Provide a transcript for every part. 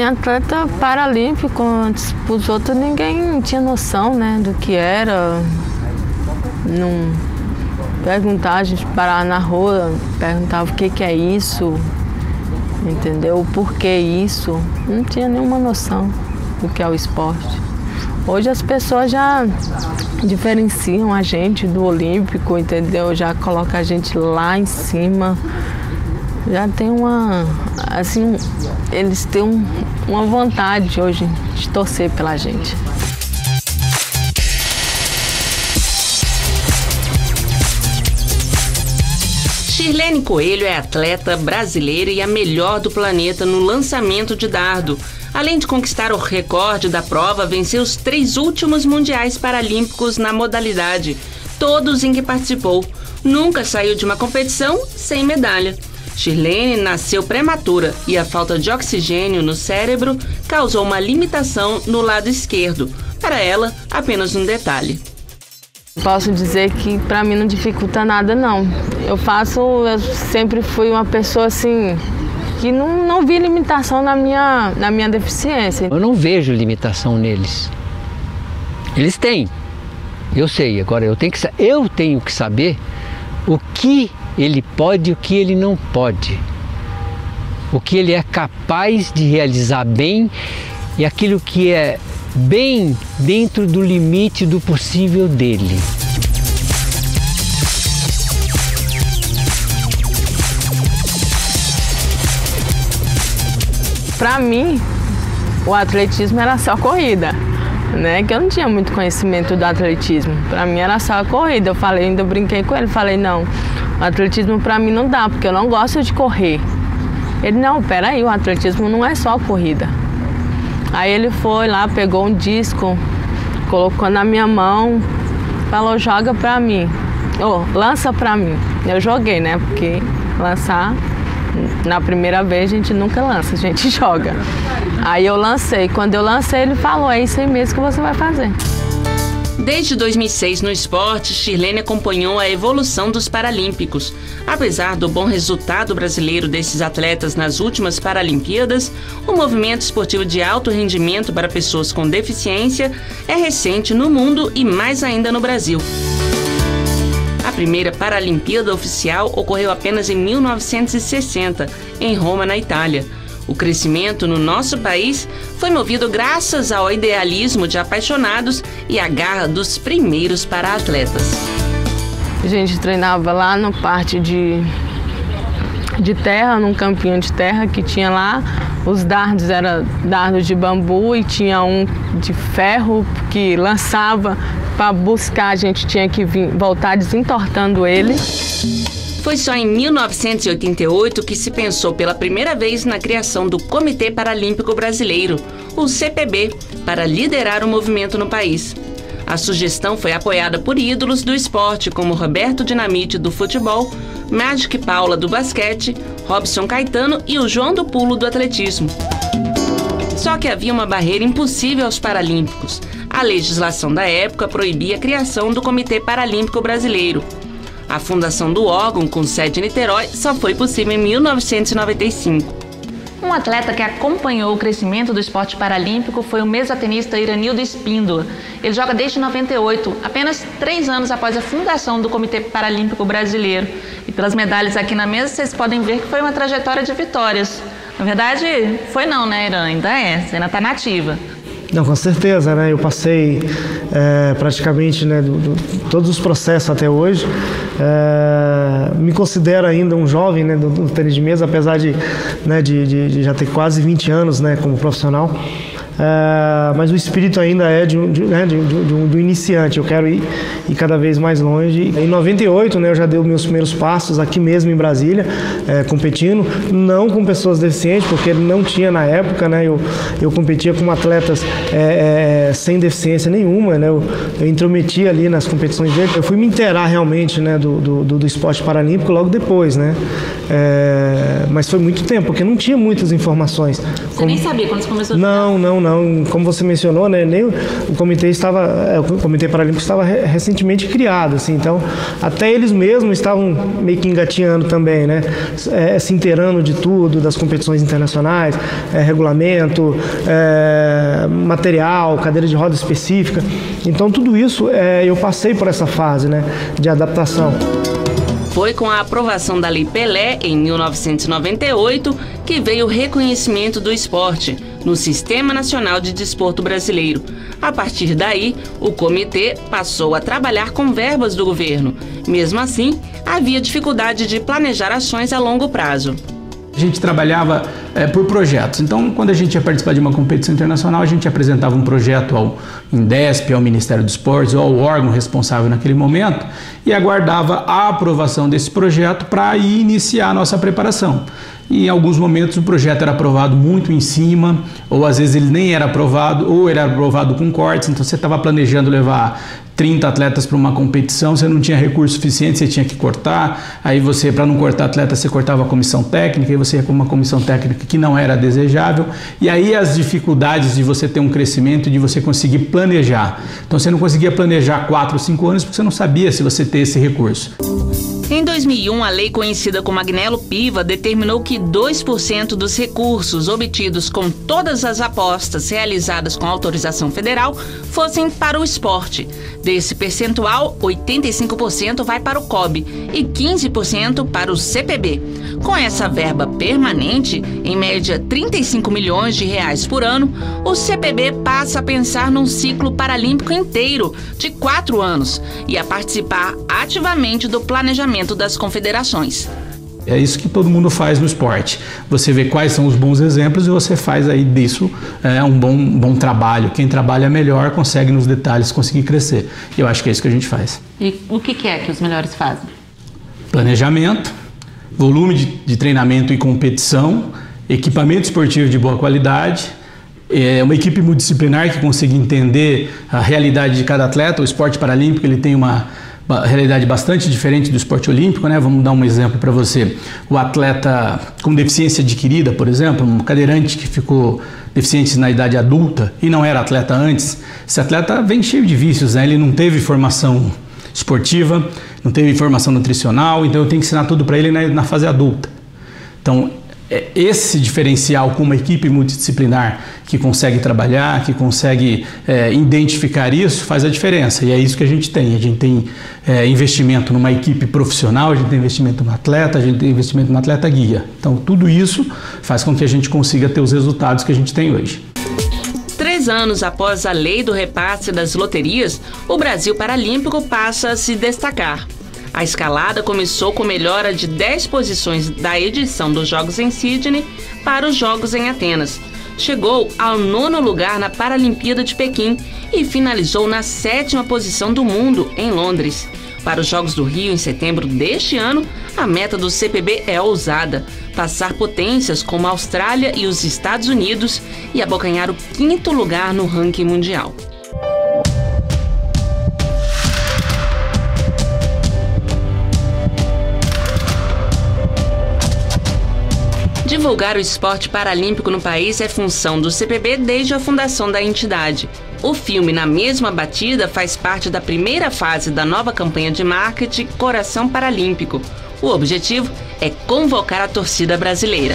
atleta paralímpico, antes os outros ninguém tinha noção, né, do que era. Não perguntar, a gente parava na rua, perguntava o que é isso, entendeu? O porquê isso. Não tinha nenhuma noção do que é o esporte. Hoje as pessoas já diferenciam a gente do olímpico, entendeu? Já colocam a gente lá em cima. Já tem assim, eles têm uma vontade hoje de torcer pela gente. Shirlene Coelho é atleta brasileira e a melhor do planeta no lançamento de dardo. Além de conquistar o recorde da prova, venceu os 3 últimos mundiais paralímpicos na modalidade, todos em que participou. Nunca saiu de uma competição sem medalha. Shirlene nasceu prematura e a falta de oxigênio no cérebro causou uma limitação no lado esquerdo. Para ela, apenas um detalhe. Posso dizer que para mim não dificulta nada, não. Eu sempre fui uma pessoa assim, que não vi limitação na minha deficiência. Eu não vejo limitação neles. Eles têm, eu sei. Agora eu tenho que saber o que ele pode e o que ele não pode. O que ele é capaz de realizar bem e aquilo que é bem dentro do limite do possível dele. Para mim, o atletismo era só corrida, né? Que eu não tinha muito conhecimento do atletismo. Para mim era só a corrida. Ainda brinquei com ele, falei, não, o atletismo para mim não dá, porque eu não gosto de correr. Ele, não, peraí, o atletismo não é só corrida. Aí ele foi lá, pegou um disco, colocou na minha mão, falou, joga pra mim, lança pra mim. Eu joguei, né, porque lançar, na primeira vez a gente nunca lança, a gente joga. Aí eu lancei, quando eu lancei ele falou, é isso aí mesmo que você vai fazer. Desde 2006 no esporte, Shirlene acompanhou a evolução dos Paralímpicos. Apesar do bom resultado brasileiro desses atletas nas últimas Paralimpíadas, o movimento esportivo de alto rendimento para pessoas com deficiência é recente no mundo e mais ainda no Brasil. A primeira Paralimpíada oficial ocorreu apenas em 1960, em Roma, na Itália. O crescimento no nosso país foi movido graças ao idealismo de apaixonados e à garra dos primeiros para-atletas. A gente treinava lá no parte de terra, num campinho de terra que tinha lá. Os dardos eram dardos de bambu e tinha um de ferro que lançava para buscar, a gente tinha que voltar desentortando ele. Foi só em 1988 que se pensou pela primeira vez na criação do Comitê Paralímpico Brasileiro, o CPB, para liderar o movimento no país. A sugestão foi apoiada por ídolos do esporte, como Roberto Dinamite, do futebol, Magic Paula, do basquete, Robson Caetano e o João do Pulo, do atletismo. Só que havia uma barreira impossível aos paralímpicos. A legislação da época proibia a criação do Comitê Paralímpico Brasileiro. A fundação do órgão, com sede em Niterói, só foi possível em 1995. Um atleta que acompanhou o crescimento do esporte paralímpico foi o mesotenista Iranildo Espíndola. Ele joga desde 98, apenas 3 anos após a fundação do Comitê Paralímpico Brasileiro. E pelas medalhas aqui na mesa, vocês podem ver que foi uma trajetória de vitórias. Na verdade, foi não, né, Irã? Ainda é, você ainda está nativa. Não, com certeza, né? Eu passei praticamente, né, todos os processos até hoje. Me considero ainda um jovem, né, do tênis de mesa, apesar de já ter quase 20 anos, né, como profissional. Mas o espírito ainda é do iniciante. Eu quero ir cada vez mais longe. Em 98, né, eu já dei meus primeiros passos aqui mesmo em Brasília, competindo, não com pessoas deficientes, porque não tinha na época, né, eu competia com atletas sem deficiência nenhuma, né, eu intrometi ali nas competições dele. Eu fui me inteirar realmente, né, do esporte paralímpico logo depois, né, mas foi muito tempo, porque não tinha muitas informações. Você nem sabia quando você começou a Não. Como você mencionou, né, nem o Comitê Paralímpico estava recente recentemente criado, assim, então até eles mesmos estavam meio que engatinhando também, né? Se inteirando de tudo, das competições internacionais, regulamento, material, cadeira de roda específica. Então tudo isso eu passei por essa fase, né, de adaptação. Foi com a aprovação da Lei Pelé, em 1998, que veio o reconhecimento do esporte no Sistema Nacional de Desporto Brasileiro. A partir daí, o comitê passou a trabalhar com verbas do governo. Mesmo assim, havia dificuldade de planejar ações a longo prazo. A gente trabalhava por projetos. Então, quando a gente ia participar de uma competição internacional, a gente apresentava um projeto ao INDESP, ao Ministério dos Esportes ou ao órgão responsável naquele momento e aguardava a aprovação desse projeto para iniciar a nossa preparação. E em alguns momentos o projeto era aprovado muito em cima, ou às vezes ele nem era aprovado, ou era aprovado com cortes. Então você estava planejando levar 30 atletas para uma competição, você não tinha recurso suficiente, você tinha que cortar. Aí você, para não cortar atleta, você cortava a comissão técnica, e você ia com uma comissão técnica que não era desejável. E aí as dificuldades de você ter um crescimento, de você conseguir planejar. Então você não conseguia planejar 4 ou 5 anos porque você não sabia se você ter esse recurso. Em 2001, a lei conhecida como Agnello-Piva determinou que 2% dos recursos obtidos com todas as apostas realizadas com autorização federal fossem para o esporte. Desse percentual, 85% vai para o COB e 15% para o CPB. Com essa verba permanente, em média 35 milhões de reais por ano, o CPB passa a pensar num ciclo paralímpico inteiro de 4 anos e a participar ativamente do planejamento das confederações. É isso que todo mundo faz no esporte. Você vê quais são os bons exemplos e você faz aí disso um bom trabalho. Quem trabalha melhor consegue nos detalhes conseguir crescer. E eu acho que é isso que a gente faz. E o que é que os melhores fazem? Planejamento, volume de treinamento e competição, equipamento esportivo de boa qualidade, uma equipe multidisciplinar que consiga entender a realidade de cada atleta. O esporte paralímpico ele tem uma realidade bastante diferente do esporte olímpico, né? Vamos dar um exemplo para você. O atleta com deficiência adquirida, por exemplo, um cadeirante que ficou deficiente na idade adulta e não era atleta antes, esse atleta vem cheio de vícios, né? Ele não teve formação esportiva, não teve formação nutricional, então eu tenho que ensinar tudo para ele na fase adulta. Então, esse diferencial com uma equipe multidisciplinar que consegue trabalhar, que consegue identificar isso, faz a diferença. E é isso que a gente tem. A gente tem investimento numa equipe profissional, a gente tem investimento no atleta, a gente tem investimento no atleta guia. Então, tudo isso faz com que a gente consiga ter os resultados que a gente tem hoje. 3 anos após a lei do repasse das loterias, o Brasil Paralímpico passa a se destacar. A escalada começou com melhora de 10 posições da edição dos Jogos em Sydney para os Jogos em Atenas. Chegou ao 9º lugar na Paralimpíada de Pequim e finalizou na 7ª posição do mundo em Londres. Para os Jogos do Rio, em setembro deste ano, a meta do CPB é ousada: passar potências como a Austrália e os Estados Unidos e abocanhar o 5º lugar no ranking mundial. Divulgar o esporte paralímpico no país é função do CPB desde a fundação da entidade. O filme Na Mesma Batida faz parte da primeira fase da nova campanha de marketing Coração Paralímpico. O objetivo é convocar a torcida brasileira.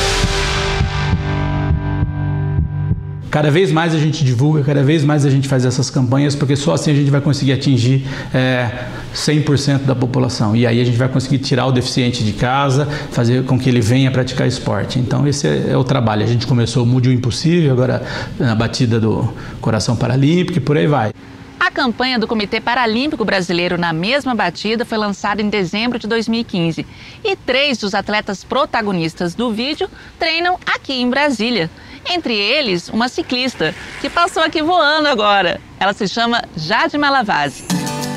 Cada vez mais a gente divulga, cada vez mais a gente faz essas campanhas, porque só assim a gente vai conseguir atingir 100% da população. E aí a gente vai conseguir tirar o deficiente de casa, fazer com que ele venha praticar esporte. Então esse é o trabalho. A gente começou o Mude o Impossível, agora na batida do Coração Paralímpico e por aí vai. A campanha do Comitê Paralímpico Brasileiro Na Mesma Batida foi lançada em dezembro de 2015. E 3 dos atletas protagonistas do vídeo treinam aqui em Brasília. Entre eles, uma ciclista, que passou aqui voando agora. Ela se chama Jade Malavase.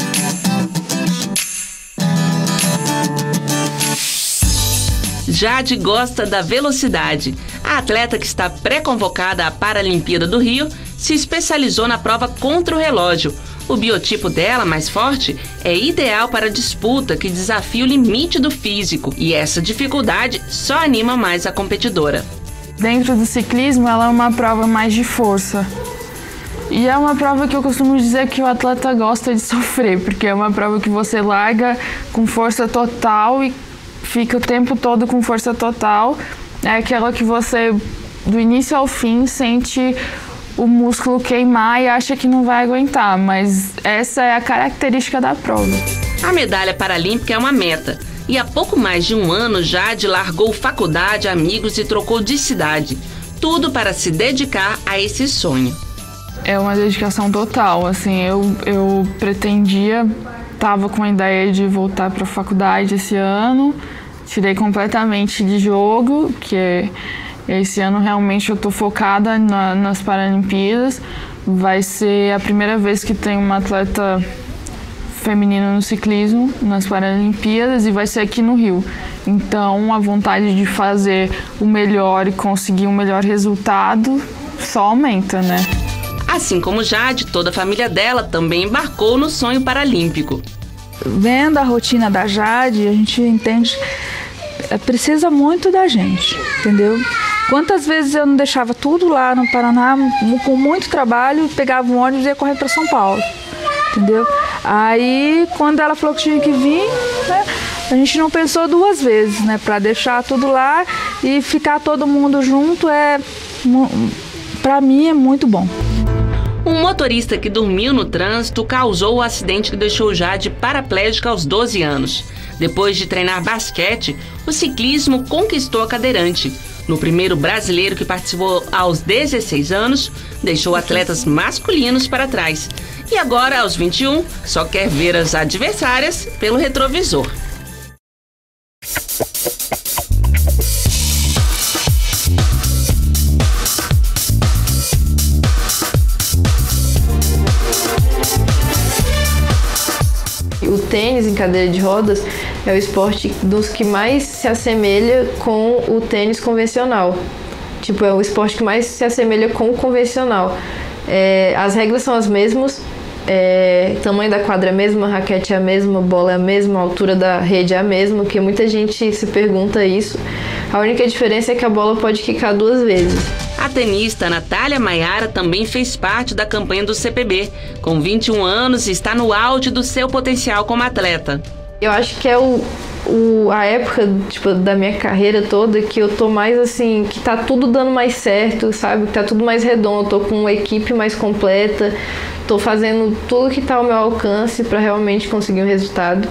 Jade gosta da velocidade. A atleta que está pré-convocada à Paralimpíada do Rio se especializou na prova contra o relógio. O biotipo dela, mais forte, é ideal para a disputa que desafia o limite do físico. E essa dificuldade só anima mais a competidora. Dentro do ciclismo, ela é uma prova mais de força. E é uma prova que eu costumo dizer que o atleta gosta de sofrer, porque é uma prova que você larga com força total e fica o tempo todo com força total. É aquela que você, do início ao fim, sente o músculo queimar e acha que não vai aguentar, mas essa é a característica da prova. A medalha paralímpica é uma meta. E há pouco mais de um ano, Jade largou faculdade, amigos e trocou de cidade. Tudo para se dedicar a esse sonho. É uma dedicação total, assim, eu pretendia, estava com a ideia de voltar para a faculdade esse ano, tirei completamente de jogo, que esse ano realmente eu estou focada nas Paralimpíadas, vai ser a primeira vez que tem uma atleta feminina no ciclismo nas Paralimpíadas e vai ser aqui no Rio, então a vontade de fazer o melhor e conseguir um melhor resultado só aumenta, né? Assim como Jade, toda a família dela também embarcou no sonho paralímpico. Vendo a rotina da Jade, a gente entende que precisa muito da gente, entendeu? Quantas vezes eu não deixava tudo lá no Paraná, com muito trabalho, pegava um ônibus e ia correndo para São Paulo, entendeu? Aí, quando ela falou que tinha que vir, né, a gente não pensou duas vezes, né, para deixar tudo lá e ficar todo mundo junto, para mim é muito bom. Um motorista que dormiu no trânsito causou o acidente que deixou Jade paraplégica aos 12 anos. Depois de treinar basquete, o ciclismo conquistou a cadeirante. No primeiro brasileiro que participou aos 16 anos, deixou atletas masculinos para trás. E agora, aos 21, só quer ver as adversárias pelo retrovisor. O tênis em cadeira de rodas é o esporte dos que mais se assemelha com o tênis convencional. Tipo, é o esporte que mais se assemelha com o convencional. As regras são as mesmas, tamanho da quadra é a mesma, a raquete é a mesma, a bola é a mesma, a altura da rede é a mesma, porque muita gente se pergunta isso. A única diferença é que a bola pode quicar 2 vezes. A tenista Natália Maiara também fez parte da campanha do CPB. Com 21 anos, está no auge do seu potencial como atleta. Eu acho que é a época da minha carreira toda que eu tô mais assim, que tá tudo dando mais certo, sabe? Que tá tudo mais redondo, eu tô com uma equipe mais completa, tô fazendo tudo que tá ao meu alcance para realmente conseguir um resultado.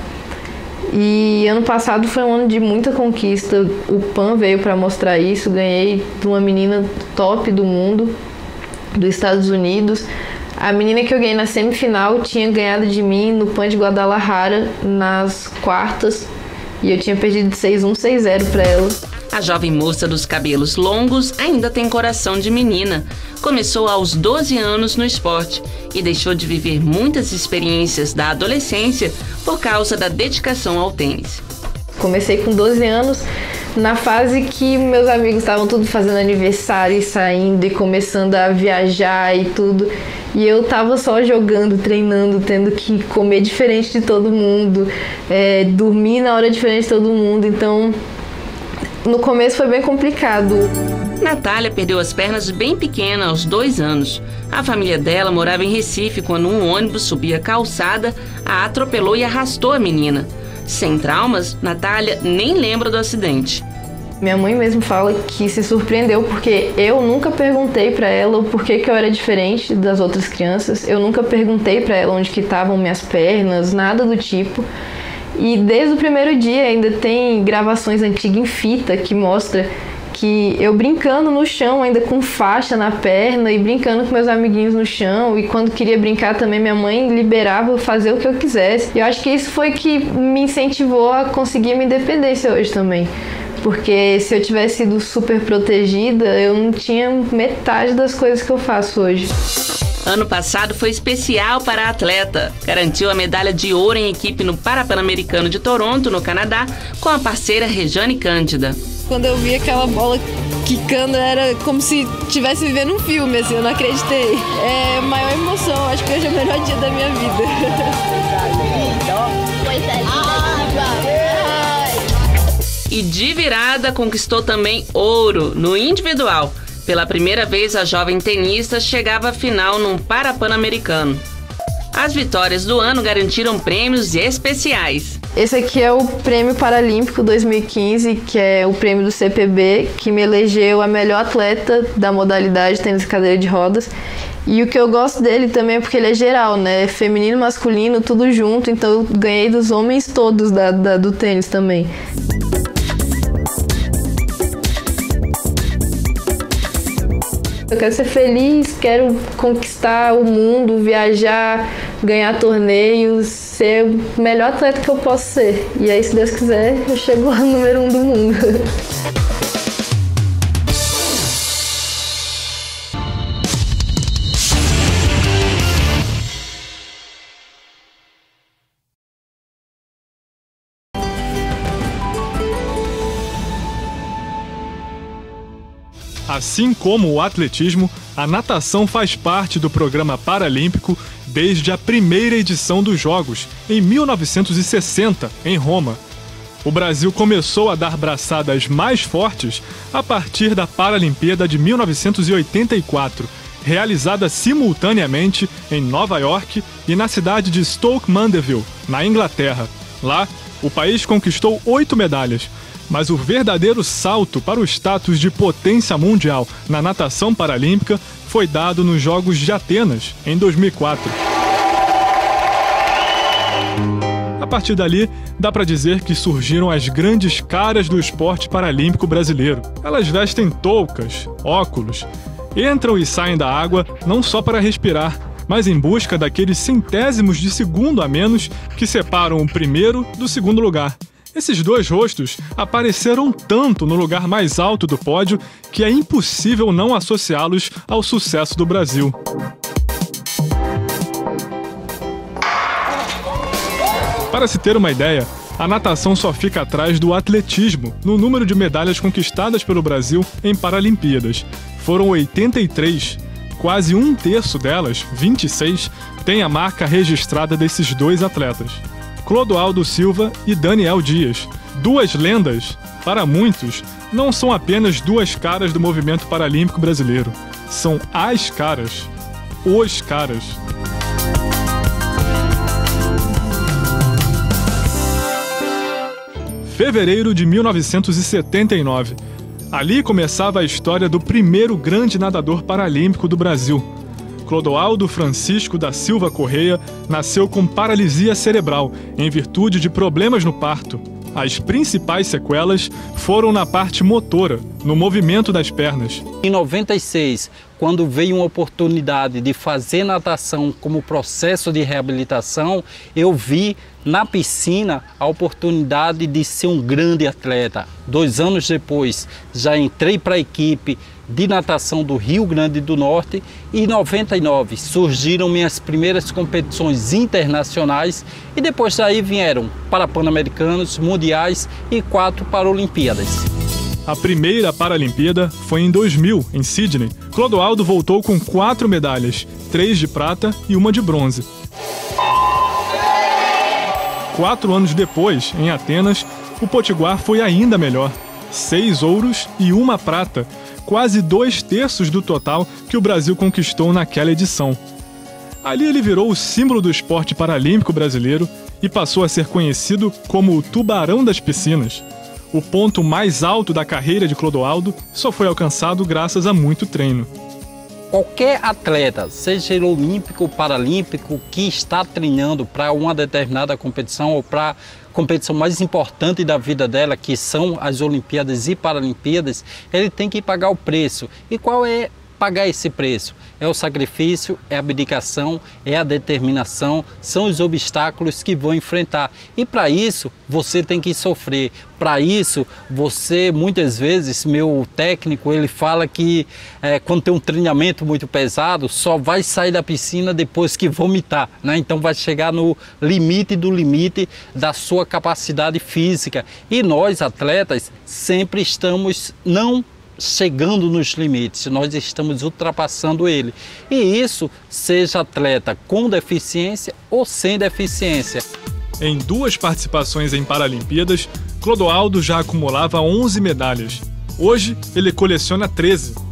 E ano passado foi um ano de muita conquista, o PAN veio para mostrar isso, ganhei de uma menina top do mundo, dos Estados Unidos. A menina que eu ganhei na semifinal tinha ganhado de mim no PAN de Guadalajara nas quartas e eu tinha perdido de 6-1, 6-0 para ela. A jovem moça dos cabelos longos ainda tem coração de menina. Começou aos 12 anos no esporte e deixou de viver muitas experiências da adolescência por causa da dedicação ao tênis. Comecei com 12 anos, na fase que meus amigos estavam tudo fazendo aniversário e saindo e começando a viajar e tudo. E eu tava só jogando, treinando, tendo que comer diferente de todo mundo, dormir na hora diferente de todo mundo. Então, no começo foi bem complicado. Natália perdeu as pernas bem pequena, aos 2 anos. A família dela morava em Recife quando um ônibus subia a calçada, a atropelou e arrastou a menina. Sem traumas, Natália nem lembra do acidente. Minha mãe mesmo fala que se surpreendeu porque eu nunca perguntei para ela o porquê que eu era diferente das outras crianças. Eu nunca perguntei para ela onde que estavam minhas pernas, nada do tipo. E desde o primeiro dia ainda tem gravações antigas em fita que mostra que eu brincando no chão, ainda com faixa na perna e brincando com meus amiguinhos no chão, e quando queria brincar também minha mãe liberava eu fazer o que eu quisesse. E eu acho que isso foi que me incentivou a conseguir minha independência hoje também. Porque se eu tivesse sido super protegida, eu não tinha metade das coisas que eu faço hoje. Ano passado foi especial para a atleta. Garantiu a medalha de ouro em equipe no Pan-Americano de Toronto, no Canadá, com a parceira Rejane Cândida. Quando eu vi aquela bola quicando, era como se estivesse vivendo um filme, assim, eu não acreditei. É a maior emoção, acho que hoje é o melhor dia da minha vida. E de virada conquistou também ouro no individual. Pela primeira vez, a jovem tenista chegava à final num Parapan-Americano. As vitórias do ano garantiram prêmios especiais. Esse aqui é o Prêmio Paralímpico 2015, que é o prêmio do CPB, que me elegeu a melhor atleta da modalidade tênis de cadeira de rodas. E o que eu gosto dele também é porque ele é geral, né? Feminino, masculino, tudo junto, então eu ganhei dos homens todos do tênis também. Eu quero ser feliz, quero conquistar o mundo, viajar, ganhar torneios, ser o melhor atleta que eu posso ser. E aí, se Deus quiser, eu chego ao número 1 do mundo. Assim como o atletismo, a natação faz parte do programa paralímpico desde a primeira edição dos Jogos, em 1960, em Roma. O Brasil começou a dar braçadas mais fortes a partir da Paralimpíada de 1984, realizada simultaneamente em Nova York e na cidade de Stoke Mandeville, na Inglaterra. Lá, o país conquistou 8 medalhas. Mas o verdadeiro salto para o status de potência mundial na natação paralímpica foi dado nos Jogos de Atenas, em 2004. A partir dali, dá para dizer que surgiram as grandes caras do esporte paralímpico brasileiro. Elas vestem toucas, óculos, entram e saem da água não só para respirar, mas em busca daqueles centésimos de segundo a menos que separam o primeiro do segundo lugar. Esses dois rostos apareceram tanto no lugar mais alto do pódio que é impossível não associá-los ao sucesso do Brasil. Para se ter uma ideia, a natação só fica atrás do atletismo no número de medalhas conquistadas pelo Brasil em Paralimpíadas. Foram 83. Quase um terço delas, 26, tem a marca registrada desses dois atletas. Clodoaldo Silva e Daniel Dias. Duas lendas, para muitos, não são apenas duas caras do movimento paralímpico brasileiro. São as caras. Os caras. Fevereiro de 1979. Ali começava a história do primeiro grande nadador paralímpico do Brasil. Clodoaldo Francisco da Silva Correia nasceu com paralisia cerebral em virtude de problemas no parto. As principais sequelas foram na parte motora, no movimento das pernas. Em 96, quando veio uma oportunidade de fazer natação como processo de reabilitação, eu vi na piscina a oportunidade de ser um grande atleta. 2 anos depois, já entrei para a equipe de natação do Rio Grande do Norte e em 99 surgiram minhas primeiras competições internacionais e depois daí vieram Parapan-Americanos, Mundiais e 4 Paralimpíadas. A primeira Paralimpíada foi em 2000, em Sydney. Clodoaldo voltou com 4 medalhas, 3 de prata e 1 de bronze. 4 anos depois, em Atenas, o Potiguar foi ainda melhor. 6 ouros e 1 prata, quase 2/3 do total que o Brasil conquistou naquela edição. Ali ele virou o símbolo do esporte paralímpico brasileiro e passou a ser conhecido como o Tubarão das Piscinas. O ponto mais alto da carreira de Clodoaldo só foi alcançado graças a muito treino. Qualquer atleta, seja ele olímpico ou paralímpico, que está treinando para uma determinada competição ou para a competição mais importante da vida dela, que são as Olimpíadas e Paralimpíadas, ele tem que pagar o preço. E qual é pagar esse preço? É o sacrifício, é a abdicação, é a determinação, são os obstáculos que vão enfrentar. E para isso, você tem que sofrer. Para isso, você, muitas vezes, meu técnico, ele fala que quando tem um treinamento muito pesado, só vai sair da piscina depois que vomitar, né? Então vai chegar no limite do limite da sua capacidade física. E nós, atletas, sempre estamos não chegando nos limites, nós estamos ultrapassando ele. E isso, seja atleta com deficiência ou sem deficiência. Em 2 participações em Paralimpíadas, Clodoaldo já acumulava 11 medalhas. Hoje, ele coleciona 13.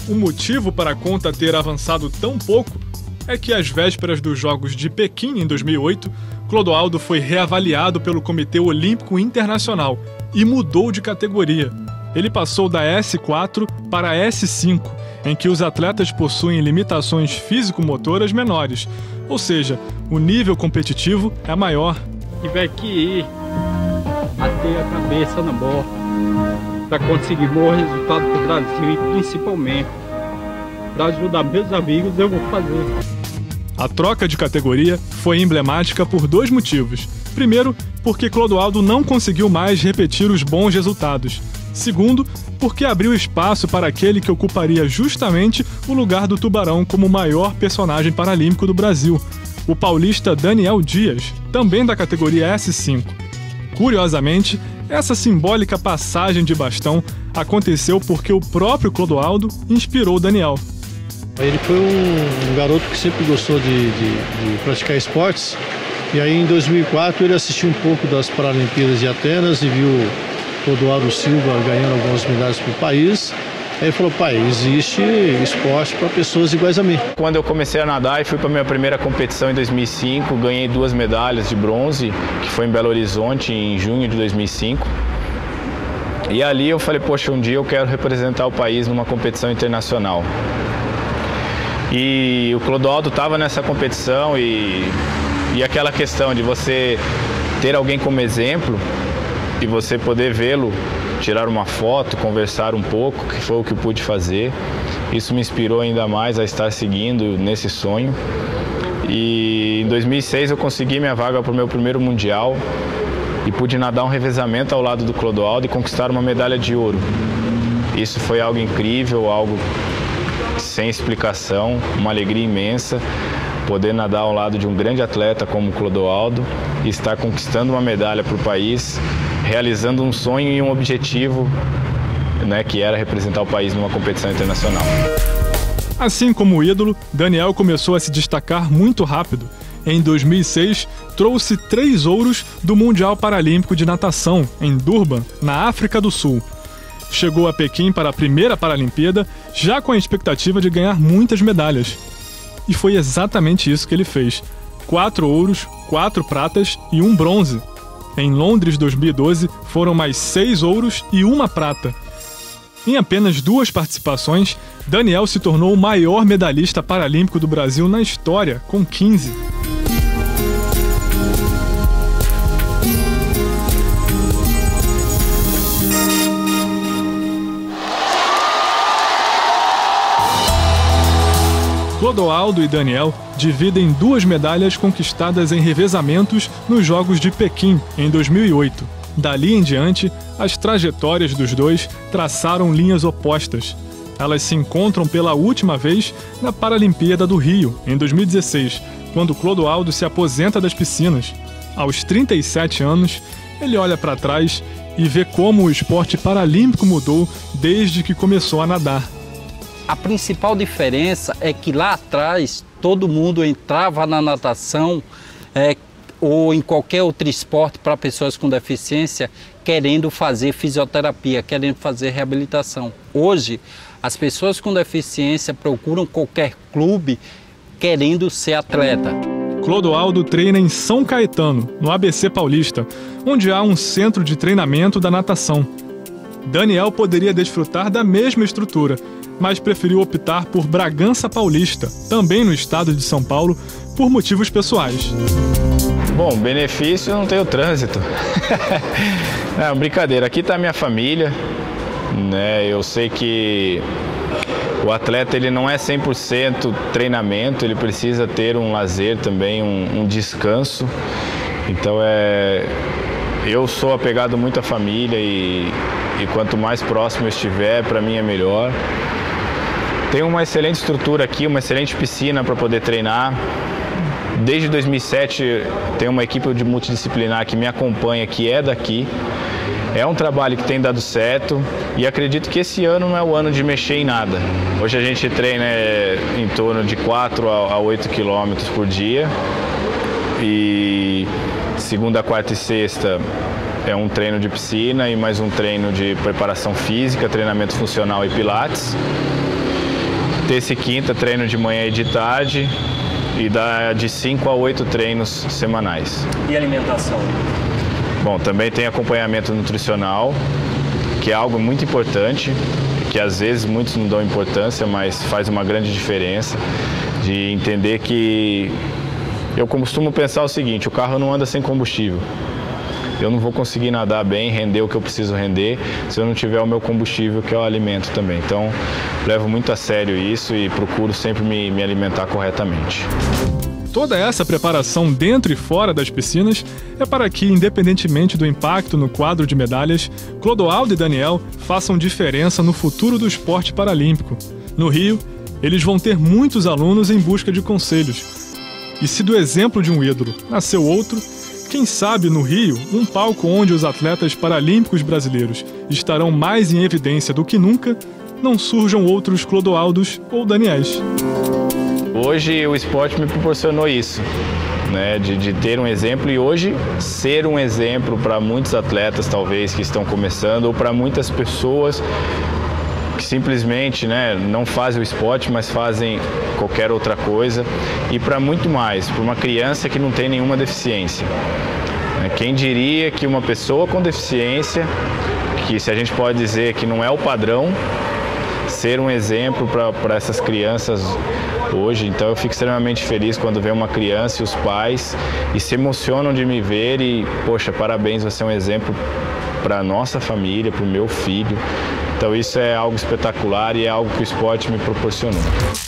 O motivo para a conta ter avançado tão pouco é que, às vésperas dos Jogos de Pequim, em 2008, Clodoaldo foi reavaliado pelo Comitê Olímpico Internacional e mudou de categoria. Ele passou da S4 para a S5, em que os atletas possuem limitações físico-motoras menores, ou seja, o nível competitivo é maior. Tiver que ir até a cabeça na bola para conseguir bom resultado para o Brasil e principalmente para ajudar meus amigos, eu vou fazer. A troca de categoria foi emblemática por dois motivos. Primeiro, porque Clodoaldo não conseguiu mais repetir os bons resultados. Segundo, porque abriu espaço para aquele que ocuparia justamente o lugar do Tubarão como o maior personagem paralímpico do Brasil, o paulista Daniel Dias, também da categoria S5. Curiosamente, essa simbólica passagem de bastão aconteceu porque o próprio Clodoaldo inspirou Daniel. Ele foi um garoto que sempre gostou de praticar esportes, e aí em 2004 ele assistiu um pouco das Paralimpíadas de Atenas e viu Clodoaldo Silva ganhando algumas medalhas para o país. Aí ele falou: pai, existe esporte para pessoas iguais a mim. Quando eu comecei a nadar e fui para a minha primeira competição em 2005, ganhei 2 medalhas de bronze, que foi em Belo Horizonte em junho de 2005. E ali eu falei: poxa, um dia eu quero representar o país numa competição internacional. E o Clodoaldo estava nessa competição e aquela questão de você ter alguém como exemplo e você poder vê-lo, tirar uma foto, conversar um pouco, que foi o que eu pude fazer. Isso me inspirou ainda mais a estar seguindo nesse sonho. E em 2006 eu consegui minha vaga para o meu primeiro Mundial e pude nadar um revezamento ao lado do Clodoaldo e conquistar uma medalha de ouro. Isso foi algo incrível, algo sem explicação, uma alegria imensa, poder nadar ao lado de um grande atleta como o Clodoaldo e estar conquistando uma medalha para o país, realizando um sonho e um objetivo, né, que era representar o país numa competição internacional. Assim como o ídolo, Daniel começou a se destacar muito rápido. Em 2006, trouxe 3 ouros do Mundial Paralímpico de Natação, em Durban, na África do Sul. Chegou a Pequim para a primeira Paralimpíada, já com a expectativa de ganhar muitas medalhas. E foi exatamente isso que ele fez: 4 ouros, 4 pratas e 1 bronze. Em Londres 2012, foram mais 6 ouros e 1 prata. Em apenas 2 participações, Daniel se tornou o maior medalhista paralímpico do Brasil na história, com 15. Clodoaldo e Daniel dividem 2 medalhas conquistadas em revezamentos nos Jogos de Pequim, em 2008. Dali em diante, as trajetórias dos dois traçaram linhas opostas. Elas se encontram pela última vez na Paralimpíada do Rio, em 2016, quando Clodoaldo se aposenta das piscinas. Aos 37 anos, ele olha para trás e vê como o esporte paralímpico mudou desde que começou a nadar. A principal diferença é que lá atrás todo mundo entrava na natação ou em qualquer outro esporte para pessoas com deficiência querendo fazer fisioterapia, querendo fazer reabilitação. Hoje, as pessoas com deficiência procuram qualquer clube querendo ser atleta. Clodoaldo treina em São Caetano, no ABC Paulista, onde há um centro de treinamento da natação. Daniel poderia desfrutar da mesma estrutura, mas preferiu optar por Bragança Paulista, também no estado de São Paulo, por motivos pessoais. Bom, benefício não tem o trânsito. Não, brincadeira, aqui está a minha família, né? Eu sei que o atleta ele não é 100% treinamento, ele precisa ter um lazer também, um descanso. Então eu sou apegado muito à família e quanto mais próximo eu estiver, para mim é melhor. Tem uma excelente estrutura aqui, uma excelente piscina para poder treinar. Desde 2007 tem uma equipe multidisciplinar que me acompanha, que é daqui. É um trabalho que tem dado certo e acredito que esse ano não é o ano de mexer em nada. Hoje a gente treina em torno de 4 a 8 quilômetros por dia. E segunda, quarta e sexta é um treino de piscina e mais um treino de preparação física, treinamento funcional e pilates. terça e quinta, treino de manhã e de tarde, e dá de 5 a 8 treinos semanais. E alimentação? Bom, também tem acompanhamento nutricional, que é algo muito importante, que às vezes muitos não dão importância, mas faz uma grande diferença, de entender que eu costumo pensar o seguinte: o carro não anda sem combustível. Eu não vou conseguir nadar bem, render o que eu preciso render, se eu não tiver o meu combustível, que é o alimento também. Então, levo muito a sério isso e procuro sempre me alimentar corretamente. Toda essa preparação dentro e fora das piscinas é para que, independentemente do impacto no quadro de medalhas, Clodoaldo e Daniel façam diferença no futuro do esporte paralímpico. No Rio, eles vão ter muitos alunos em busca de conselhos. E se do exemplo de um ídolo nasceu outro, quem sabe no Rio, um palco onde os atletas paralímpicos brasileiros estarão mais em evidência do que nunca, não surjam outros Clodoaldos ou Daniéis. Hoje o esporte me proporcionou isso, né, de ter um exemplo, e hoje ser um exemplo para muitos atletas talvez que estão começando, ou para muitas pessoas que simplesmente, né, não fazem o esporte, mas fazem qualquer outra coisa, e para muito mais, para uma criança que não tem nenhuma deficiência. Quem diria que uma pessoa com deficiência, que se a gente pode dizer que não é o padrão, ser um exemplo para essas crianças hoje. Então eu fico extremamente feliz quando vem uma criança e os pais e se emocionam de me ver e, poxa, parabéns, você é um exemplo para a nossa família, para o meu filho. Então isso é algo espetacular e é algo que o esporte me proporcionou.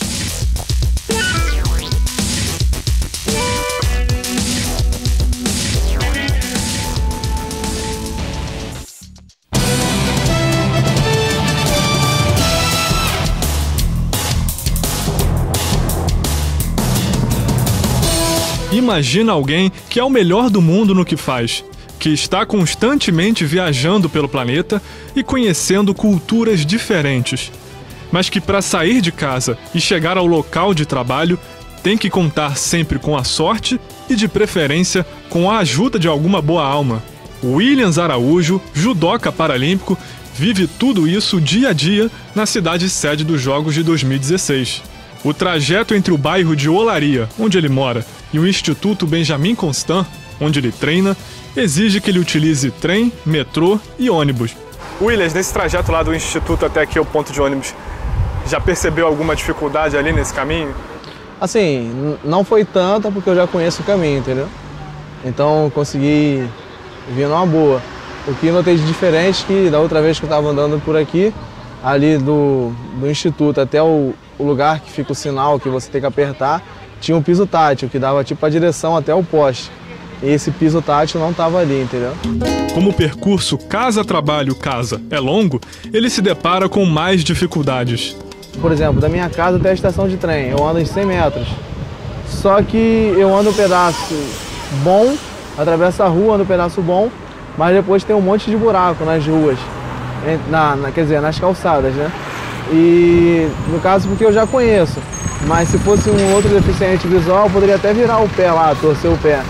Imagina alguém que é o melhor do mundo no que faz, que está constantemente viajando pelo planeta e conhecendo culturas diferentes, mas que para sair de casa e chegar ao local de trabalho tem que contar sempre com a sorte e, de preferência, com a ajuda de alguma boa alma. Williams Araújo, judoca paralímpico, vive tudo isso dia a dia na cidade sede dos Jogos de 2016. O trajeto entre o bairro de Olaria, onde ele mora, e o Instituto Benjamin Constant, onde ele treina, exige que ele utilize trem, metrô e ônibus. Williams, nesse trajeto lá do Instituto até aqui ao ponto de ônibus, já percebeu alguma dificuldade ali nesse caminho? Assim, não foi tanta porque eu já conheço o caminho, entendeu? Então consegui vir numa boa. O que notei de diferente é que da outra vez que eu estava andando por aqui, ali do Instituto até o lugar que fica o sinal que você tem que apertar, tinha um piso tátil que dava tipo a direção até o poste. E esse piso tátil não estava ali, entendeu? Como o percurso casa-trabalho-casa é longo, ele se depara com mais dificuldades. Por exemplo, da minha casa até a estação de trem, eu ando em 100 metros. Só que eu ando um pedaço bom, atravesso a rua, ando um pedaço bom, mas depois tem um monte de buraco nas ruas, quer dizer, nas calçadas, né? E no caso porque eu já conheço, mas se fosse um outro deficiente visual, eu poderia até virar o pé lá, torcer o pé.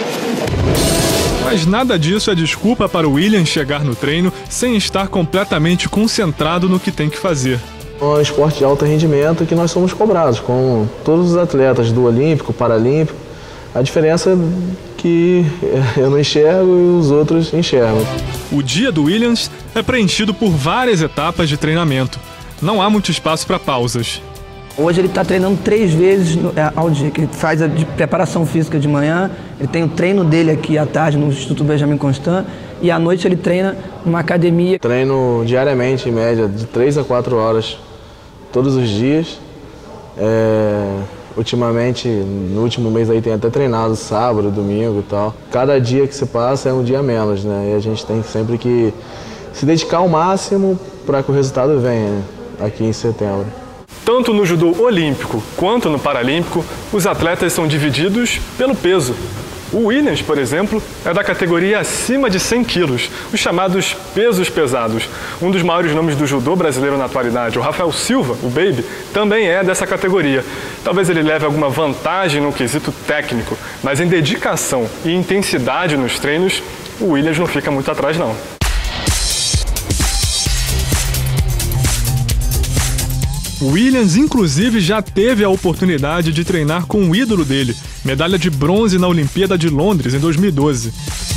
Mas nada disso é desculpa para o William chegar no treino sem estar completamente concentrado no que tem que fazer. É um esporte de alto rendimento que nós somos cobrados, com todos os atletas do Olímpico, Paralímpico. A diferença é que eu não enxergo e os outros enxergam. O dia do Williams é preenchido por várias etapas de treinamento. Não há muito espaço para pausas. Hoje ele está treinando 3 vezes ao dia, que ele faz a de preparação física de manhã, ele tem o treino dele aqui à tarde no Instituto Benjamin Constant e à noite ele treina numa academia. Treino diariamente, em média, de 3 a 4 horas, todos os dias. Ultimamente, no último mês aí tem até treinado sábado, domingo e tal. Cada dia que se passa é um dia menos, né? E a gente tem sempre que se dedicar ao máximo para que o resultado venha, né? Aqui em setembro. Tanto no judô olímpico quanto no paralímpico, os atletas são divididos pelo peso. O Williams, por exemplo, é da categoria acima de 100 quilos, os chamados pesos pesados. Um dos maiores nomes do judô brasileiro na atualidade, o Rafael Silva, o Baby, também é dessa categoria. Talvez ele leve alguma vantagem no quesito técnico, mas em dedicação e intensidade nos treinos, o Williams não fica muito atrás não. O Williams, inclusive, já teve a oportunidade de treinar com o ídolo dele, medalha de bronze na Olimpíada de Londres em 2012.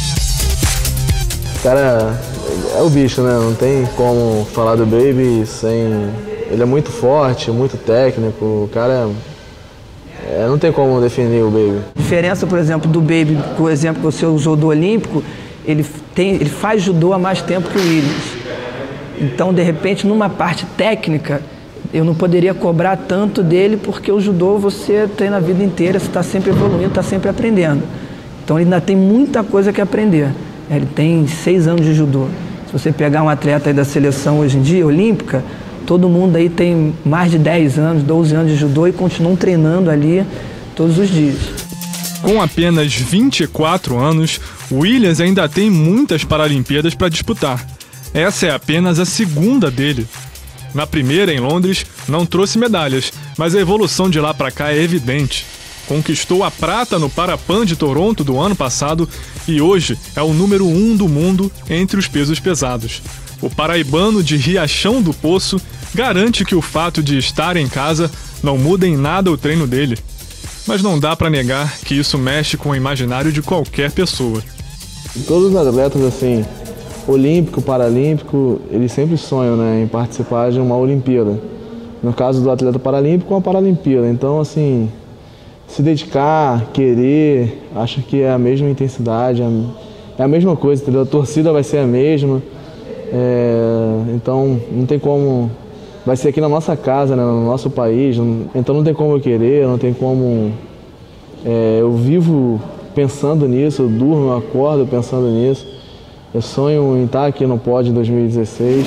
O cara é o bicho, né? Não tem como falar do Baby sem... Ele é muito forte, muito técnico, o cara não tem como definir o Baby. A diferença, por exemplo, do Baby, com o exemplo que você usou do Olímpico, ele faz judô há mais tempo que o Williams. Então, de repente, numa parte técnica, eu não poderia cobrar tanto dele, porque o judô você treina a vida inteira, você está sempre evoluindo, está sempre aprendendo. Então ele ainda tem muita coisa que aprender. Ele tem 6 anos de judô. Se você pegar um atleta aí da seleção hoje em dia, olímpica, todo mundo aí tem mais de 10 anos, 12 anos de judô e continuam treinando ali todos os dias. Com apenas 24 anos, Williams ainda tem muitas Paralimpíadas para disputar. Essa é apenas a segunda dele. Na primeira, em Londres, não trouxe medalhas, mas a evolução de lá para cá é evidente. Conquistou a prata no Parapan de Toronto do ano passado e hoje é o número 1 do mundo entre os pesos pesados. O paraibano de Riachão do Poço garante que o fato de estar em casa não muda em nada o treino dele. Mas não dá para negar que isso mexe com o imaginário de qualquer pessoa. Todos os atletas, assim, olímpico, paralímpico, eles sempre sonham, né, em participar de uma Olimpíada. No caso do atleta paralímpico, uma Paralimpíada. Então, assim, se dedicar, querer, acho que é a mesma intensidade, é a mesma coisa, entendeu? A torcida vai ser a mesma. Então, não tem como... Vai ser aqui na nossa casa, né, no nosso país, então não tem como eu querer, não tem como... eu vivo pensando nisso, eu durmo, eu acordo pensando nisso. Eu sonho em estar aqui no pódio em 2016.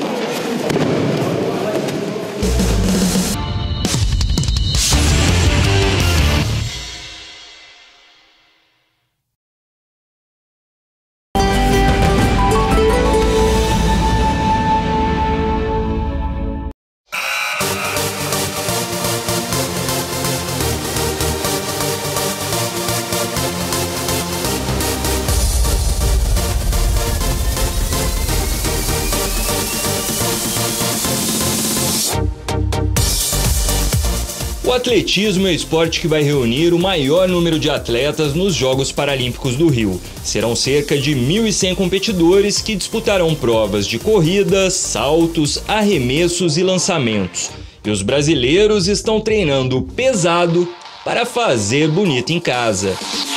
O atletismo é o esporte que vai reunir o maior número de atletas nos Jogos Paralímpicos do Rio. Serão cerca de 1.100 competidores que disputarão provas de corridas, saltos, arremessos e lançamentos. E os brasileiros estão treinando pesado para fazer bonito em casa.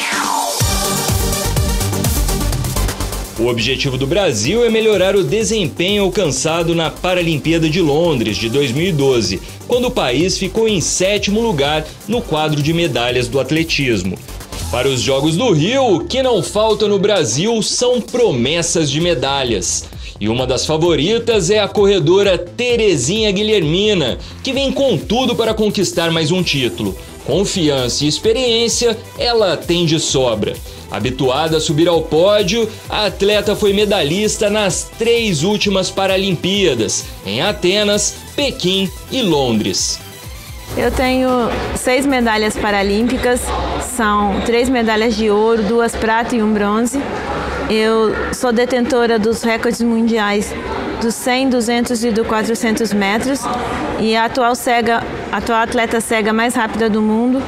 O objetivo do Brasil é melhorar o desempenho alcançado na Paralimpíada de Londres de 2012, quando o país ficou em 7º lugar no quadro de medalhas do atletismo. Para os Jogos do Rio, o que não falta no Brasil são promessas de medalhas. E uma das favoritas é a corredora Terezinha Guilhermina, que vem com tudo para conquistar mais um título. Confiança e experiência ela tem de sobra. Habituada a subir ao pódio, a atleta foi medalhista nas 3 últimas Paralimpíadas, em Atenas, Pequim e Londres. Eu tenho 6 medalhas paralímpicas, são 3 medalhas de ouro, 2 prata e 1 bronze. Eu sou detentora dos recordes mundiais dos 100, 200 e do 400 metros e a atual atleta cega mais rápida do mundo.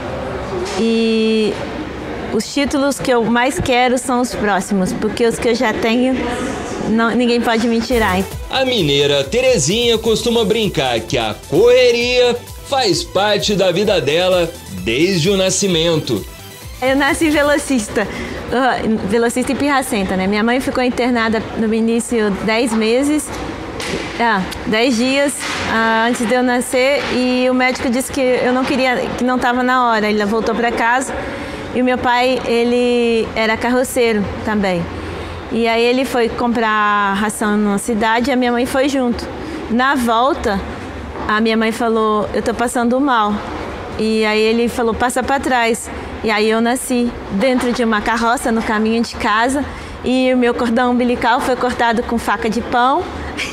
E os títulos que eu mais quero são os próximos, porque os que eu já tenho, ninguém pode me tirar. A mineira Terezinha costuma brincar que a correria faz parte da vida dela desde o nascimento. Eu nasci velocista e pirracenta, né? Minha mãe ficou internada no início 10 meses, 10 dias antes de eu nascer, e o médico disse que eu não queria, que não estava na hora. Ele voltou para casa. E o meu pai, ele era carroceiro também. E aí ele foi comprar ração numa cidade e a minha mãe foi junto. Na volta, a minha mãe falou, eu tô passando mal. E aí ele falou, passa para trás. E aí eu nasci dentro de uma carroça no caminho de casa e o meu cordão umbilical foi cortado com faca de pão.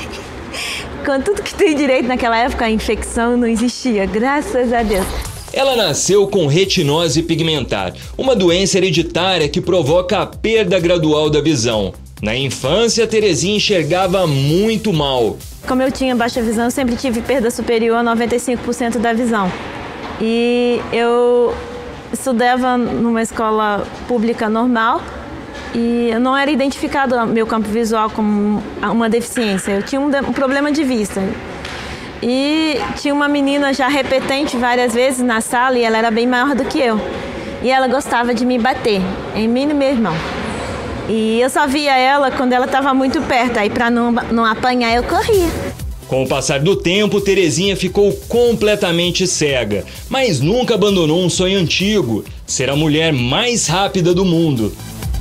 Com tudo que tem direito naquela época, a infecção não existia, graças a Deus. Ela nasceu com retinose pigmentar, uma doença hereditária que provoca a perda gradual da visão. Na infância, Terezinha enxergava muito mal. Como eu tinha baixa visão, eu sempre tive perda superior a 95% da visão. E eu estudava numa escola pública normal e eu não era identificado meu campo visual como uma deficiência. Eu tinha um problema de vista. E tinha uma menina já repetente várias vezes na sala e ela era bem maior do que eu. E ela gostava de me bater, em mim e no meu irmão. E eu só via ela quando ela estava muito perto, aí para não apanhar eu corria. Com o passar do tempo, Terezinha ficou completamente cega, mas nunca abandonou um sonho antigo, ser a mulher mais rápida do mundo.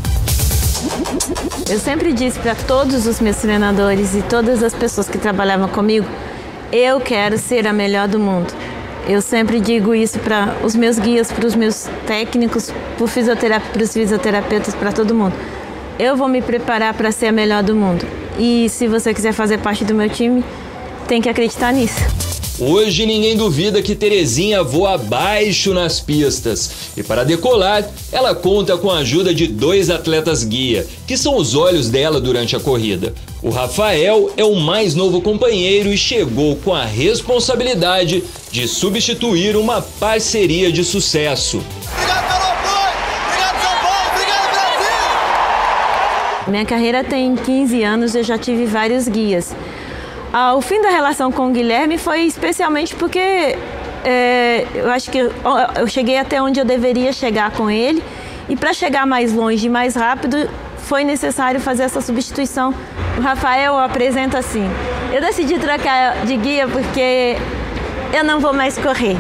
Eu sempre disse para todos os meus treinadores e todas as pessoas que trabalhavam comigo, eu quero ser a melhor do mundo. Eu sempre digo isso para os meus guias, para os meus técnicos, para os fisioterapeutas, para todo mundo. Eu vou me preparar para ser a melhor do mundo. E se você quiser fazer parte do meu time, tem que acreditar nisso. Hoje ninguém duvida que Terezinha voa baixo nas pistas. E para decolar, ela conta com a ajuda de 2 atletas guia, que são os olhos dela durante a corrida. O Rafael é o mais novo companheiro e chegou com a responsabilidade de substituir uma parceria de sucesso. Minha carreira tem 15 anos, eu já tive vários guias. O fim da relação com o Guilherme foi especialmente porque eu acho que eu cheguei até onde eu deveria chegar com ele e para chegar mais longe e mais rápido foi necessário fazer essa substituição. O Rafael apresenta assim, eu decidi trocar de guia porque eu não vou mais correr.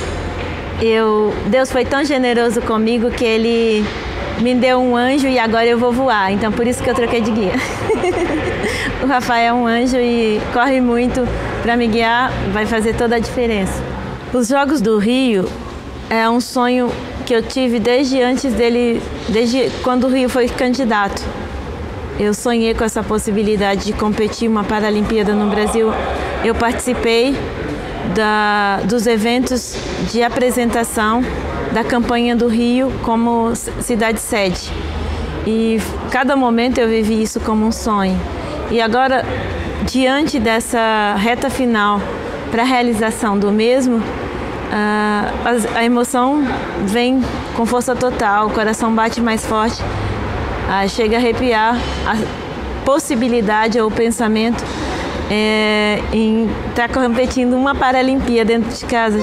Deus foi tão generoso comigo que ele me deu um anjo e agora eu vou voar, então por isso que eu troquei de guia. O Rafael é um anjo e corre muito para me guiar, vai fazer toda a diferença. Os Jogos do Rio é um sonho que eu tive desde quando o Rio foi candidato. Eu sonhei com essa possibilidade de competir uma Paralimpíada no Brasil. Eu participei dos eventos de apresentação da campanha do Rio como cidade-sede. E cada momento eu vivi isso como um sonho. E agora, diante dessa reta final para a realização do mesmo, a emoção vem com força total, o coração bate mais forte, chega a arrepiar a possibilidade ou o pensamento em estar competindo uma Paralimpíada dentro de casa.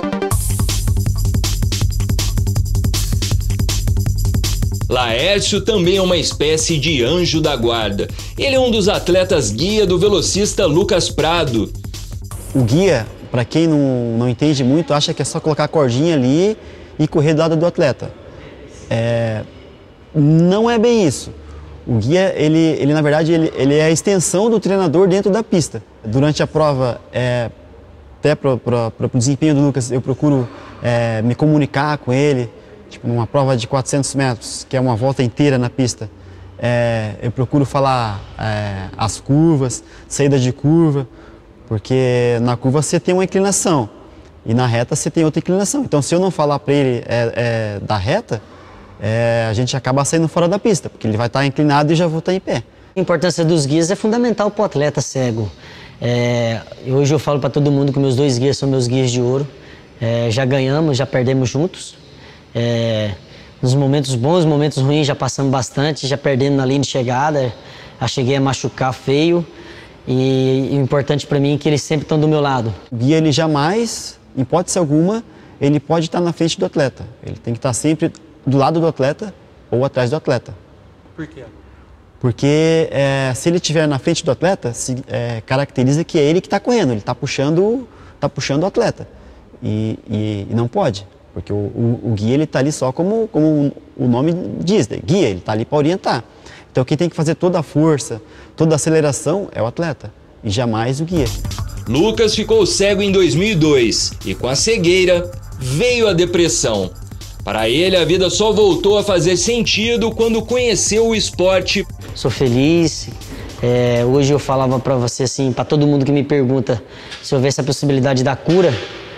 Laércio também é uma espécie de anjo da guarda. Ele é um dos atletas guia do velocista Lucas Prado. O guia, para quem não entende muito, acha que é só colocar a cordinha ali e correr do lado do atleta. Não é bem isso. O guia, ele na verdade, ele é a extensão do treinador dentro da pista. Durante a prova, até para o desempenho do Lucas, eu procuro me comunicar com ele. Tipo, numa prova de 400 metros, que é uma volta inteira na pista, eu procuro falar as curvas, saída de curva, porque na curva você tem uma inclinação e na reta você tem outra inclinação. Então, se eu não falar para ele da reta, a gente acaba saindo fora da pista, porque ele vai estar inclinado e já vou estar em pé. A importância dos guias é fundamental para o atleta cego. Hoje eu falo para todo mundo que meus 2 guias são meus guias de ouro. Já ganhamos, já perdemos juntos. Nos momentos bons, momentos ruins, já passamos bastante, já perdendo na linha de chegada, já cheguei a machucar feio. E o importante para mim é que eles sempre estão do meu lado. O guia, ele jamais, em hipótese alguma, ele pode estar na frente do atleta. Ele tem que estar sempre do lado do atleta ou atrás do atleta. Por quê? Porque se ele estiver na frente do atleta, caracteriza que é ele que está correndo, ele está puxando o atleta. E não pode. Porque o guia, ele está ali só como o nome diz, né? Guia, ele está ali para orientar. Então quem tem que fazer toda a força, toda a aceleração é o atleta e jamais o guia. Lucas ficou cego em 2002 e com a cegueira veio a depressão. Para ele, a vida só voltou a fazer sentido quando conheceu o esporte. Sou feliz. Hoje eu falava para você assim, para todo mundo que me pergunta se houvesse a possibilidade da cura,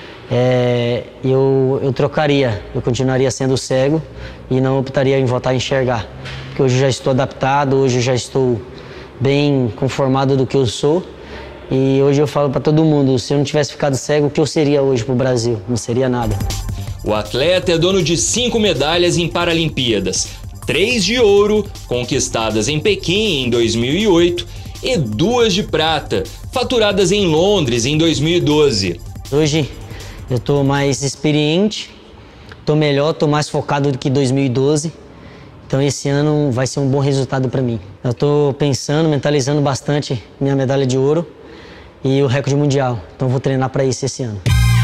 eu trocaria, eu continuaria sendo cego e não optaria em voltar a enxergar. Porque hoje eu já estou adaptado, hoje eu já estou bem conformado do que eu sou. E hoje eu falo para todo mundo, se eu não tivesse ficado cego, o que eu seria hoje pro Brasil? Não seria nada. O atleta é dono de 5 medalhas em Paralimpíadas, 3 de ouro, conquistadas em Pequim em 2008, e 2 de prata, faturadas em Londres em 2012. Hoje eu estou mais experiente, estou melhor, estou mais focado do que 2012. Então esse ano vai ser um bom resultado para mim. Eu estou pensando, mentalizando bastante minha medalha de ouro e o recorde mundial. Então vou treinar para isso esse ano.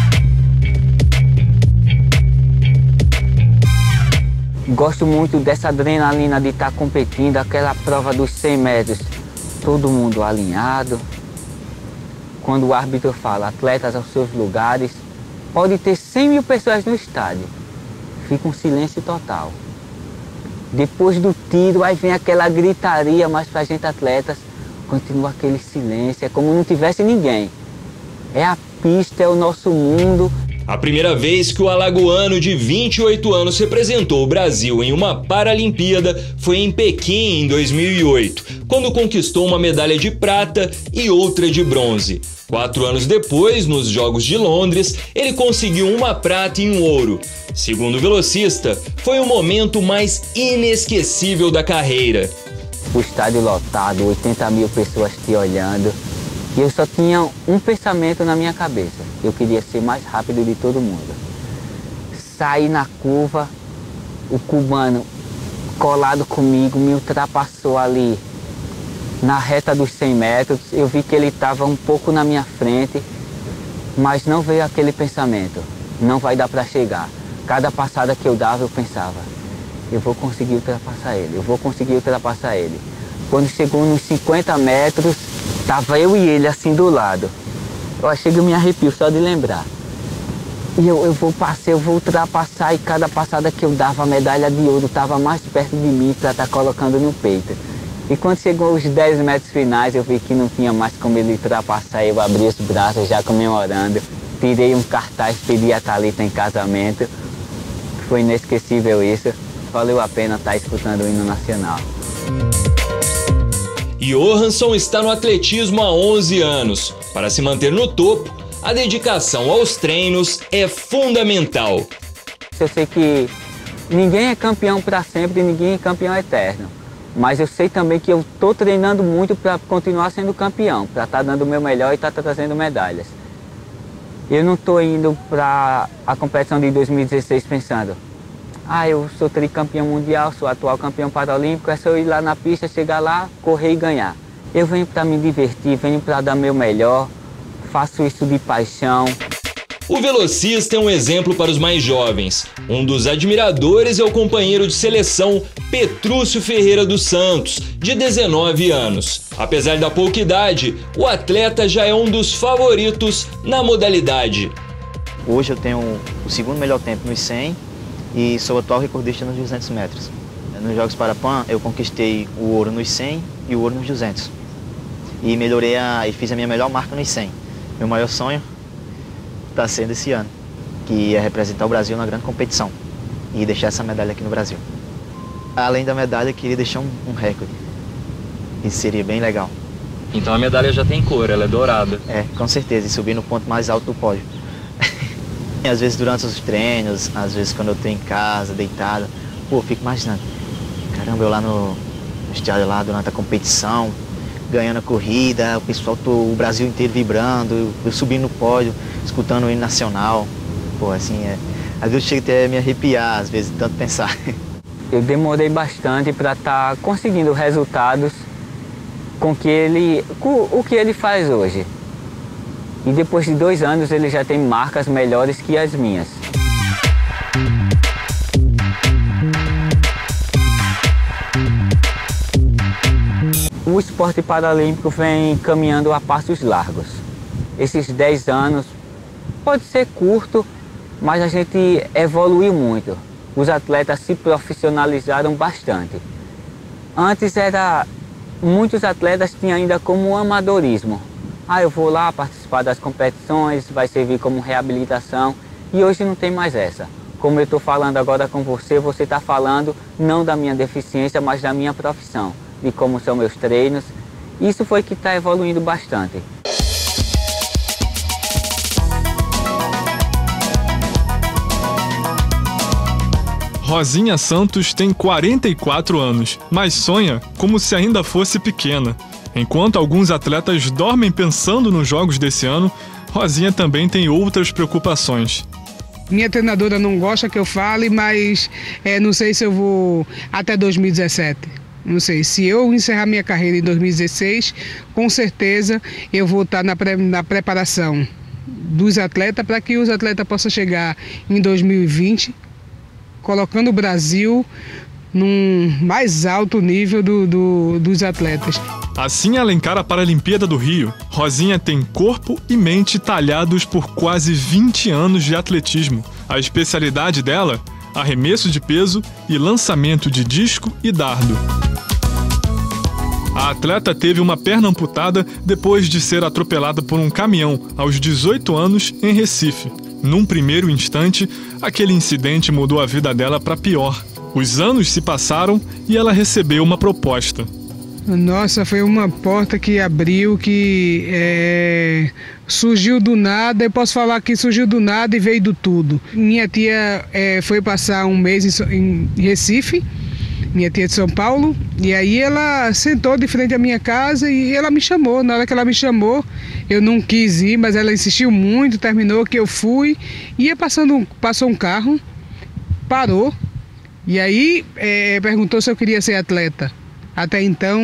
Gosto muito dessa adrenalina de estar competindo, aquela prova dos 100 metros. Todo mundo alinhado. Quando o árbitro fala, atletas aos seus lugares, pode ter 100 mil pessoas no estádio. Fica um silêncio total. Depois do tiro, aí vem aquela gritaria, mas pra gente atletas, continua aquele silêncio, é como não tivesse ninguém. É a pista, é o nosso mundo. A primeira vez que o alagoano de 28 anos representou o Brasil em uma Paralimpíada foi em Pequim, em 2008, quando conquistou uma medalha de prata e outra de bronze. 4 anos depois, nos Jogos de Londres, ele conseguiu uma prata e um ouro. Segundo o velocista, foi o momento mais inesquecível da carreira. O estádio lotado, 80 mil pessoas te olhando. E eu só tinha um pensamento na minha cabeça. Eu queria ser mais rápido de todo mundo. Saí na curva, o cubano colado comigo me ultrapassou ali na reta dos 100 metros. Eu vi que ele estava um pouco na minha frente, mas não veio aquele pensamento. Não vai dar para chegar. Cada passada que eu dava, eu pensava, eu vou conseguir ultrapassar ele, eu vou conseguir ultrapassar ele. Quando chegou nos 50 metros, tava eu e ele assim do lado. Eu achei que eu me arrepio só de lembrar. E eu vou ultrapassar, e cada passada que eu dava, a medalha de ouro estava mais perto de mim para estar colocando no peito. E quando chegou os 10 metros finais, eu vi que não tinha mais como ele ultrapassar. Eu abri os braços já comemorando. Tirei um cartaz, pedi a Thalita em casamento. Foi inesquecível isso. Valeu a pena estar escutando o hino nacional. Johansson está no atletismo há 11 anos. Para se manter no topo, a dedicação aos treinos é fundamental. Eu sei que ninguém é campeão para sempre, ninguém é campeão eterno. Mas eu sei também que eu estou treinando muito para continuar sendo campeão, para estar dando o meu melhor e estar trazendo medalhas. Eu não estou indo para a competição de 2016 pensando, eu sou tricampeão mundial, sou atual campeão paralímpico, é só eu ir lá na pista, chegar lá, correr e ganhar. Eu venho para me divertir, venho para dar meu melhor, faço isso de paixão. O velocista é um exemplo para os mais jovens. Um dos admiradores é o companheiro de seleção Petrúcio Ferreira dos Santos, de 19 anos. Apesar da pouca idade, o atleta já é um dos favoritos na modalidade. Hoje eu tenho o segundo melhor tempo nos 100 e sou atual recordista nos 200 metros. Nos Jogos Parapan eu conquistei o ouro nos 100 e o ouro nos 200. E fiz a minha melhor marca nos 100. Meu maior sonho está sendo esse ano, que é representar o Brasil na grande competição e deixar essa medalha aqui no Brasil. Além da medalha, eu queria deixar um recorde. Isso seria bem legal. Então a medalha já tem cor, ela é dourada. É, com certeza, e subir no ponto mais alto do pódio. Às vezes durante os treinos, às vezes quando eu estou em casa, deitado, eu fico imaginando, caramba, eu lá no estádio lá durante a competição, ganhando a corrida, o Brasil inteiro vibrando, eu subindo no pódio, escutando o hino nacional. Às vezes chega até a me arrepiar, às vezes, de tanto pensar. Eu demorei bastante para estar conseguindo resultados com o que ele faz hoje. E depois de 2 anos ele já tem marcas melhores que as minhas. O esporte paralímpico vem caminhando a passos largos. Esses 10 anos pode ser curto, mas a gente evoluiu muito. Os atletas se profissionalizaram bastante. Antes muitos atletas tinham ainda como amadorismo. Eu vou lá participar das competições, vai servir como reabilitação. E hoje não tem mais essa. Como eu estou falando agora com você está falando não da minha deficiência, mas da minha profissão. De como são meus treinos Isso foi que está evoluindo bastante. Rosinha Santos tem 44 anos, mas sonha como se ainda fosse pequena. Enquanto alguns atletas dormem pensando nos jogos desse ano, Rosinha também tem outras preocupações. Minha treinadora não gosta que eu fale, mas não sei se eu vou até 2017. Não sei, se eu encerrar minha carreira em 2016, com certeza eu vou estar na preparação dos atletas para que os atletas possam chegar em 2020 colocando o Brasil num mais alto nível dos atletas. Assim ela encara a Paralimpíada do Rio. Rosinha tem corpo e mente talhados por quase 20 anos de atletismo. A especialidade dela, arremesso de peso e lançamento de disco e dardo. A atleta teve uma perna amputada depois de ser atropelada por um caminhão aos 18 anos em Recife. Num primeiro instante, aquele incidente mudou a vida dela para pior. Os anos se passaram e ela recebeu uma proposta. Nossa, foi uma porta que abriu, que surgiu do nada. Eu posso falar que surgiu do nada e veio do tudo. Minha tia foi passar um mês em Recife, minha tia de São Paulo, e aí ela sentou de frente à minha casa e ela me chamou. Na hora que ela me chamou, eu não quis ir, mas ela insistiu muito, terminou que eu fui. Passou um carro, parou, e aí perguntou se eu queria ser atleta. Até então,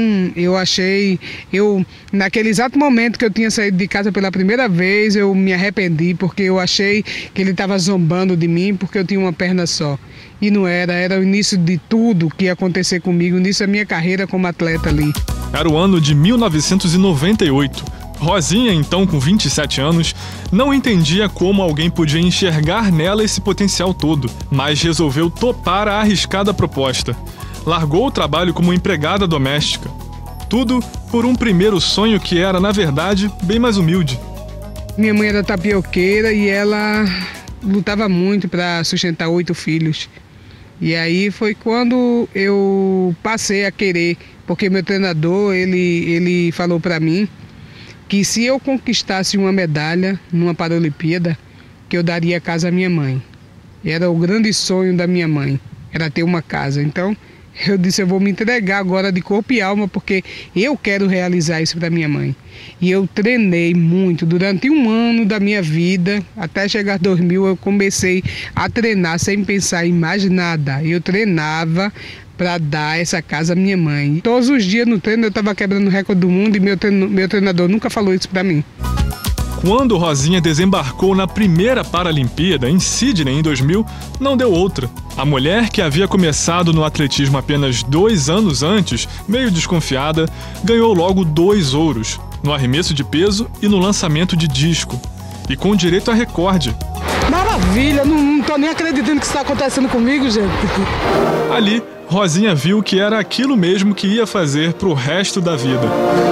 naquele exato momento que eu tinha saído de casa pela primeira vez, eu me arrependi, porque eu achei que ele estava zombando de mim, porque eu tinha uma perna só. E não era o início de tudo que ia acontecer comigo, o início da minha carreira como atleta ali. Era o ano de 1998. Rosinha, então com 27 anos, não entendia como alguém podia enxergar nela esse potencial todo, mas resolveu topar a arriscada proposta. Largou o trabalho como empregada doméstica. Tudo por um primeiro sonho que era, na verdade, bem mais humilde. Minha mãe era tapioqueira e ela lutava muito para sustentar 8 filhos. E aí foi quando eu passei a querer, porque meu treinador, ele falou para mim que se eu conquistasse uma medalha numa Paralimpíada, que eu daria a casa à minha mãe. E era o grande sonho da minha mãe, era ter uma casa. Então, eu disse, eu vou me entregar agora de corpo e alma, porque eu quero realizar isso para minha mãe. E eu treinei muito, durante um ano da minha vida, até chegar a 2000, eu comecei a treinar sem pensar em mais nada. Eu treinava para dar essa casa à minha mãe. Todos os dias no treino eu estava quebrando o recorde do mundo e meu treinador nunca falou isso para mim. Quando Rosinha desembarcou na primeira Paralimpíada, em Sydney, em 2000, não deu outra. A mulher, que havia começado no atletismo apenas 2 anos antes, meio desconfiada, ganhou logo 2 ouros, no arremesso de peso e no lançamento de disco. E com direito a recorde. Maravilha! Não tô nem acreditando que isso está acontecendo comigo, gente. Ali, Rosinha viu que era aquilo mesmo que ia fazer pro resto da vida.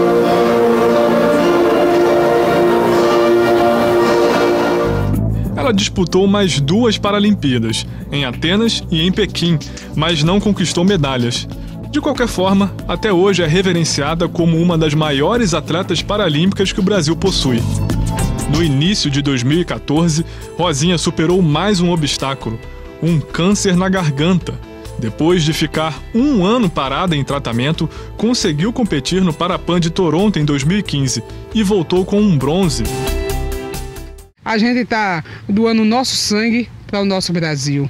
Ela disputou mais 2 Paralimpíadas, em Atenas e em Pequim, mas não conquistou medalhas. De qualquer forma, até hoje é reverenciada como uma das maiores atletas paralímpicas que o Brasil possui. No início de 2014, Rosinha superou mais um obstáculo, um câncer na garganta. Depois de ficar 1 ano parada em tratamento, conseguiu competir no Parapan de Toronto em 2015 e voltou com um bronze. A gente está doando o nosso sangue para o nosso Brasil.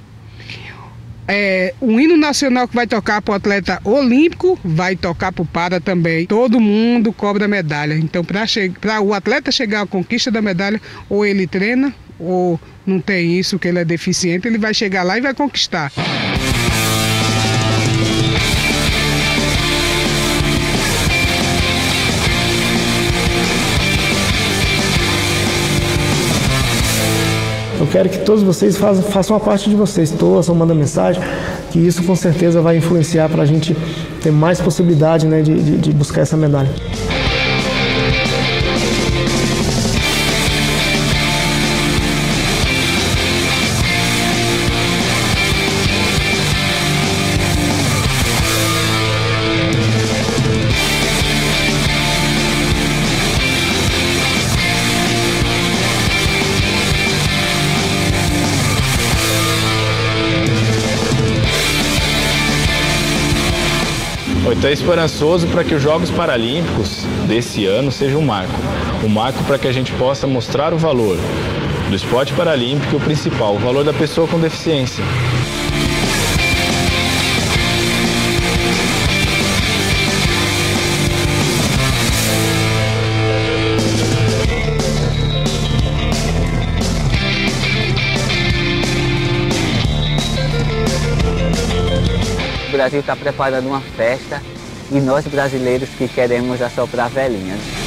O hino nacional que vai tocar para o atleta olímpico, vai tocar para o para também. Todo mundo cobra medalha. Então, para o atleta chegar à conquista da medalha, ou ele treina, ou não tem isso, que ele é deficiente, ele vai chegar lá e vai conquistar. Eu quero que todos vocês façam a parte de vocês, torçam, mandem mensagem, que isso com certeza vai influenciar para a gente ter mais possibilidade, né, de buscar essa medalha. Estou esperançoso para que os Jogos Paralímpicos desse ano sejam um marco para que a gente possa mostrar o valor do esporte paralímpico e o principal, o valor da pessoa com deficiência. O Brasil está preparando uma festa e nós brasileiros que queremos assoprar velhinhas.